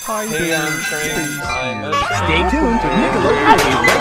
Hi Hey, there, I'm Train. Space I'm a here. train. Stay tuned. Nickelodeon will be